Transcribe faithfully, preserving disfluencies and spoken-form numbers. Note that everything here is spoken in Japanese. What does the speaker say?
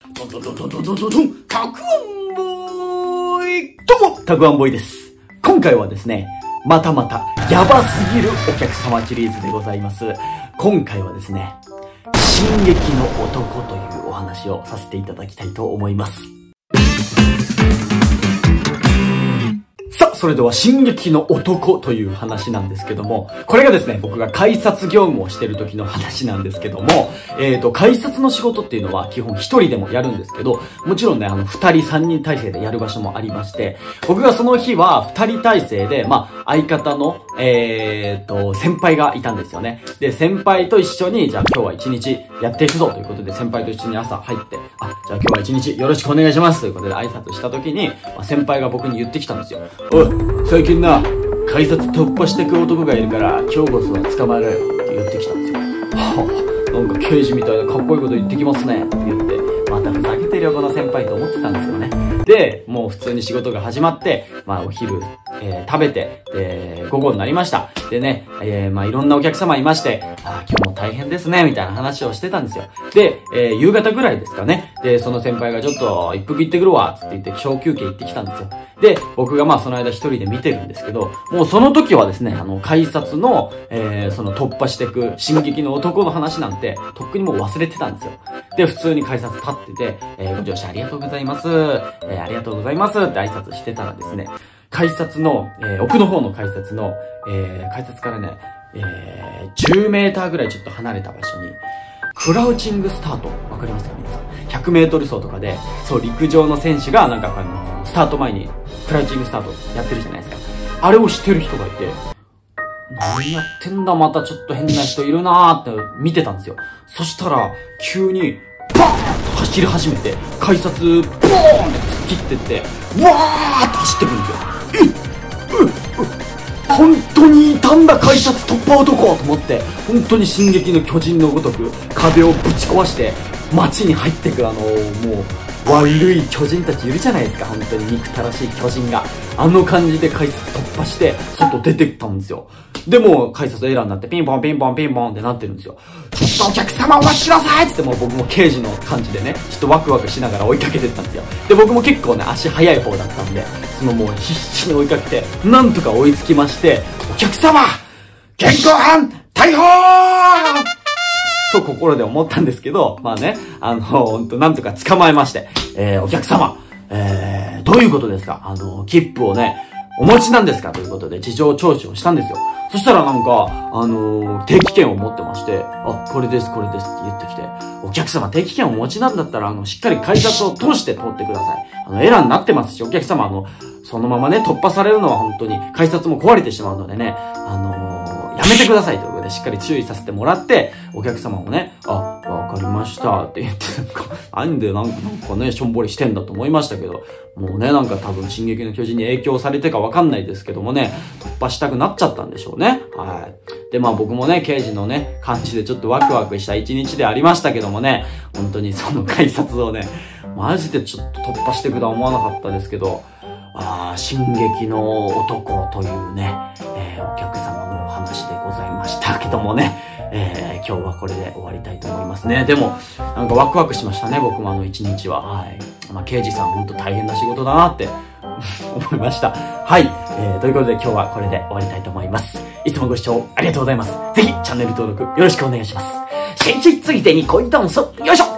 ドンドンドンドンドンドンドンドン、たくあんボーイ。どうも、たくあんボーイです。今回はですね、またまたヤバすぎるお客様シリーズでございます。今回はですね、進撃の男というお話をさせていただきたいと思います。さあ、それでは進撃の男という話なんですけども、これがですね、僕が改札業務をしてる時の話なんですけども、えっと、改札の仕事っていうのは基本一人でもやるんですけど、もちろんね、あの、二人三人体制でやる場所もありまして、僕がその日は二人体制で、まあ、相方の、えっと、先輩がいたんですよね。で、先輩と一緒に、じゃあ今日は一日やっていくぞということで、先輩と一緒に朝入って、あ、じゃあ今日は一日よろしくお願いしますということで挨拶した時に、まあ、先輩が僕に言ってきたんですよ。おい、最近な、改札突破してく男がいるから、今日こそは捕まえろよって言ってきたんですよ。はあ、なんか刑事みたいなかっこいいこと言ってきますねって言って、またふざけてるよこの先輩と思ってたんですよね。で、もう普通に仕事が始まって、まあお昼、えー、食べて、で、午後になりました。でね、えー、まあいろんなお客様いまして、ああ、今日も大変ですね、みたいな話をしてたんですよ。で、えー、夕方ぐらいですかね。で、その先輩がちょっと一服行ってくるわ、つって言って小休憩行ってきたんですよ。で、僕がまあその間一人で見てるんですけど、もうその時はですね、あの、改札の、えー、その突破していく進撃の男の話なんて、とっくにもう忘れてたんですよ。で、普通に改札立ってて、えー、ご乗車ありがとうございます。えー、ありがとうございますって挨拶してたらですね、改札の、えー、奥の方の改札の、えー、改札からね、えー、じゅうメーターぐらいちょっと離れた場所に、クラウチングスタート、わかりますか皆さん。ひゃくメートル走とかで、そう、陸上の選手が、なんかあの、スタート前に、クラウチングスタートやってるじゃないですか。あれを知ってる人がいて、何やってんだ、またちょっと変な人いるなーって見てたんですよ。そしたら、急に、バーンと走り始めて、改札、ボーンって突っ切ってって、わーって走ってくるんですよ。えっ、えっ、本当にいたんだ、改札突破男と思って、本当に進撃の巨人のごとく、壁をぶち壊して、街に入ってく、あのー、もう、悪い巨人たちいるじゃないですか、本当に憎たらしい巨人が。あの感じで改札突破して、外出てったんですよ。でも、改札エラーになって、ピンポンピンポンピンポンってなってるんですよ。ちょっとお客様お待ちくださいって言っても僕も刑事の感じでね、ちょっとワクワクしながら追いかけてったんですよ。で、僕も結構ね、足速い方だったんで、そのもう必死に追いかけて、なんとか追いつきまして、お客様現行犯逮捕と心で思ったんですけど、まあね、あの、ほんとなんとか捕まえまして、えー、お客様、えー、どういうことですか？あの、切符をね、お持ちなんですかということで事情聴取をしたんですよ。そしたらなんか、あのー、定期券を持ってまして、あ、これです、これですって言ってきて、お客様定期券をお持ちなんだったら、あの、しっかり改札を通して通ってください。あの、エラーになってますし、お客様、あの、そのままね、突破されるのは本当に、改札も壊れてしまうのでね、あのー、やめてくださいということで、しっかり注意させてもらって、お客様もね、あ、わかりましたって言って、なんか、なんでなんかね、しょんぼりしてんだと思いましたけど、もうね、なんか多分、進撃の巨人に影響されてかわかんないですけどもね、突破したくなっちゃったんでしょうね。はい。で、まあ僕もね、刑事のね、感じでちょっとワクワクした一日でありましたけどもね、本当にその改札をね、マジでちょっと突破してくとは思わなかったですけど、ああ、進撃の男というね、えー、お客様のお話でございましたけどもね、えー、今日はこれで終わりたいと思いますね。でも、なんかワクワクしましたね、僕もあの一日は。はい。まあ、刑事さんほんと大変な仕事だなって思いました。はい。えー、ということで今日はこれで終わりたいと思います。いつもご視聴ありがとうございます。ぜひチャンネル登録よろしくお願いします。新規ついでに恋ダンス、よいしょ